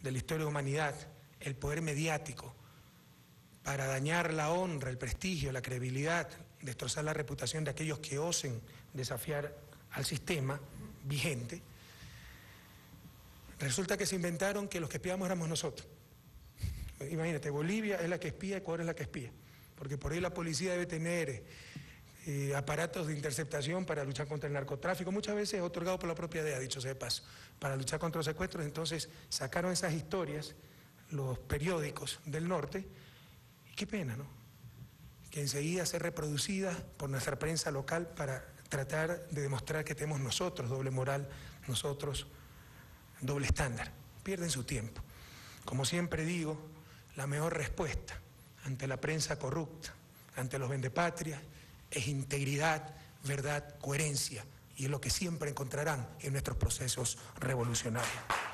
de la historia de la humanidad, el poder mediático, para dañar la honra, el prestigio, la credibilidad, destrozar la reputación de aquellos que osen desafiar al sistema vigente, resulta que se inventaron que los que espiamos éramos nosotros. Imagínate, Bolivia es la que espía, Ecuador es la que espía, porque por ahí la policía debe tener aparatos de interceptación para luchar contra el narcotráfico, muchas veces otorgado por la propia DEA, dicho sea de paso, para luchar contra los secuestros. Entonces sacaron esas historias los periódicos del norte, y qué pena, ¿no?, que enseguida ser reproducidas por nuestra prensa local para tratar de demostrar que tenemos nosotros doble moral, nosotros doble estándar. Pierden su tiempo. Como siempre digo, la mejor respuesta ante la prensa corrupta, ante los vendepatrias, es integridad, verdad, coherencia, y es lo que siempre encontrarán en nuestros procesos revolucionarios.